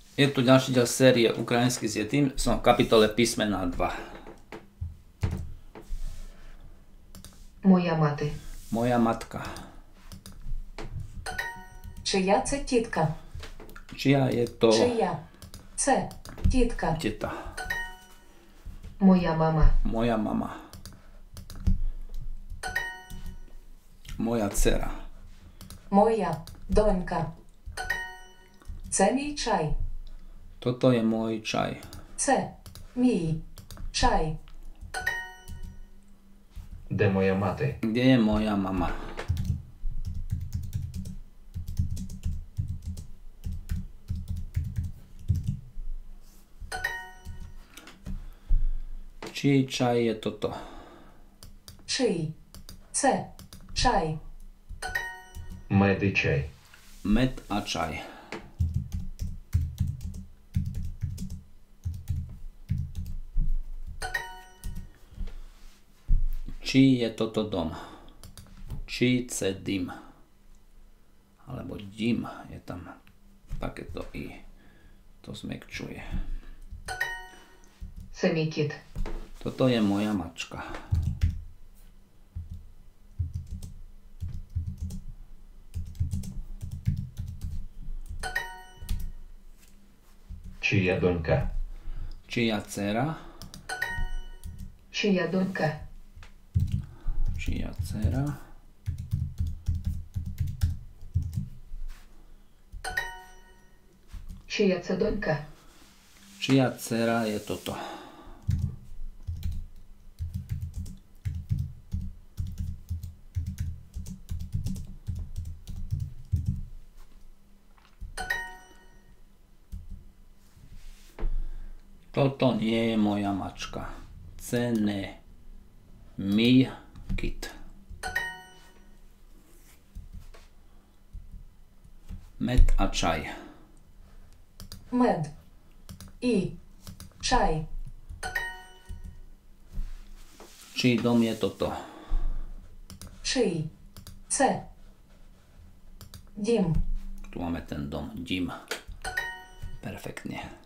Je tu ďalší diel série Ukrajinsky s Yetim. Som v kapitole písmena 2. Моя мати. Moja matka. Чия це тітка? Čia je to Чия? Це тітка. teta. Моя мама. Moja mama. Moja dcera. Моя донька. Це мій чай. Toto je môj čaj. Це мій чай. Де моя мати? Kde je moja mama? Čí čaj je toto? Чий? Це чай. Мед і чай. Med a čaj. Čí je toto dom? Čí ce dym? Alebo dim je tam takéto i. To zmekčuje. Це мій кіт. Toto je moja mačka. Чия донька? Čia dcera? Чия донька? Čia dcera? Чия це донька? Čia dcera je toto? Toto nie je moja mačka. Cene mi kit. Med a čaj. Мед. І чай. Čí dom je toto? Чий? Це дім. Tu máme ten dom. Dim. Perfektne.